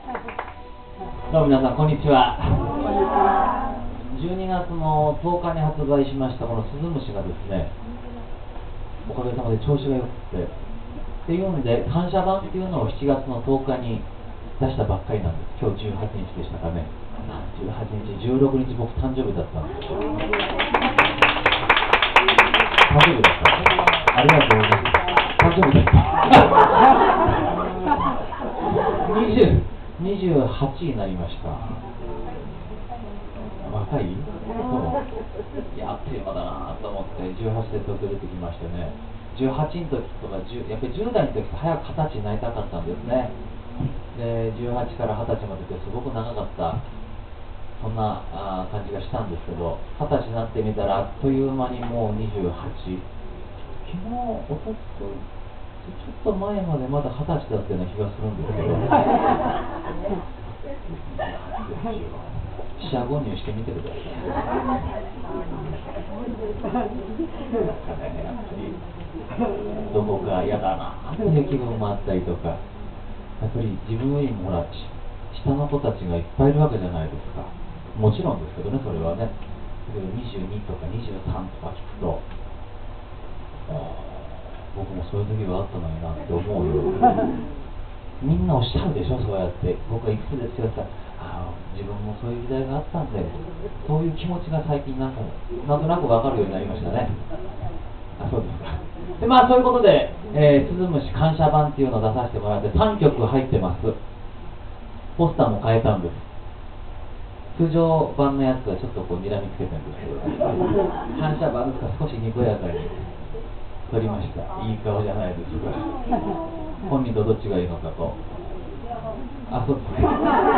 どうも皆さんこんにちは。12月の10日に発売しましたこのスズムシがですね、おかげさまで調子が良くてっていうので感謝版っていうのを7月の10日に出したばっかりなんです。今日18日でしたかね。18日、16日僕誕生日だったんですよ。誕生日だった。ありがとうございます。誕生日だった28になりました。若い？そういや、あっという間だなと思って18で東京出てきましてね、18の時とかやっぱり10代の時って早く20歳になりたかったんですね。で18から20歳までってすごく長かった、そんな感じがしたんですけど、20歳になってみたらあっという間にもう28。昨日、おととい、ちょっと前までまだ20歳だったような気がするんですけど四捨五入してみてください。やっぱりどこか嫌だなっていう気分もあったりとか、やっぱり自分よりもほら下の子たちがいっぱいいるわけじゃないですか。もちろんですけどね、それはね。22とか23とか聞くと、僕もそういう時があったのになって思うよ。みんなおっしゃるでしょ、そうやって。僕はいくつですよって言ったら、自分もそういう時代があったんで、そういう気持ちが最近なんとなく分かるようになりましたね。そうですか。でそういうことで、スズムシ感謝版っていうのを出させてもらって3曲入ってます。ポスターも変えたんです。通常版のやつはちょっとこう睨みつけてるんですけど、感謝版ですから少しにこやかに撮りました。いい顔じゃないですか。本人とどっちがいいのかと。そうですね。